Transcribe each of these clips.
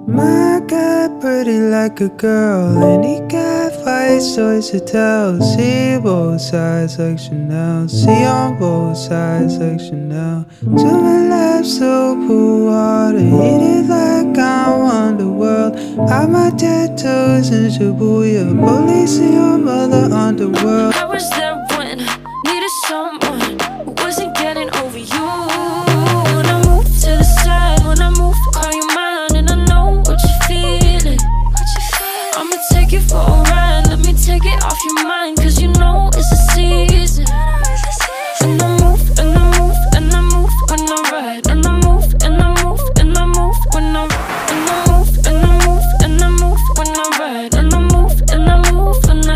My guy pretty like a girl, and he got 5 stories to tell. See both sides like Chanel, see on both sides like Chanel. To my left, so cool water, eat it like I'm Underworld. Hide my tattoos in Shibuya, police in your mother underworld. I was there when I needed someone who wasn't getting over you. When I move to the side, when I move, call you mine, and I know what you're feeling. I'ma take you for a ride, let me take it off your mind, cause you know it's a season. And I move, and I move, and I move when I ride, and I move, and I move, and I move when I ride, and I move, and I move, and I move when I ride, and I move, and I move when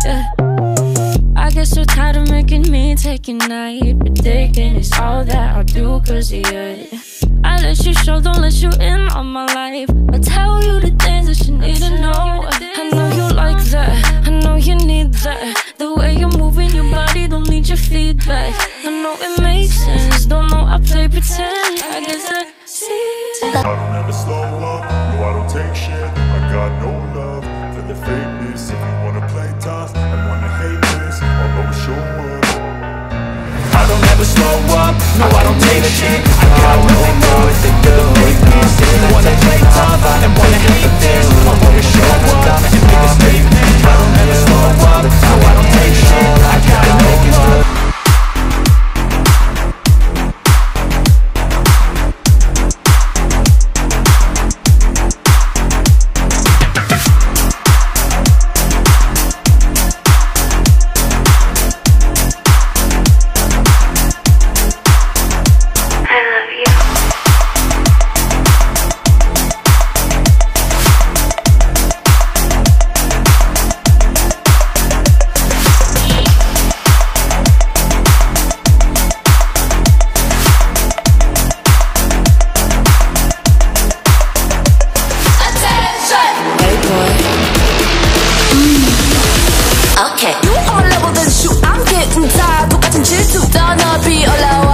I get so tired of making me take a night, but taking is all that I'll do cause of you. I let you show, don't let you in on my life. I tell you the things that you need to know. I know you like that, I know you need that. The way you're moving your body, don't need your feedback. I know it makes sense, don't know I play pretend. I guess I see. I don't ever slow up, no I don't take shit. I got no love for the fakeness. If you wanna play tough and wanna hate this, I'll always show up. I don't ever slow up, no I don't take shit. I got no love for the fakeness. If you wanna play tough and wanna hate this, I'll always show up and make a statement. I don't ever slow up, no I don't take shit. I got no love. Okay, you on level then shoot, I'm getting tired. 똑같은 질투 더 넓이 올라와.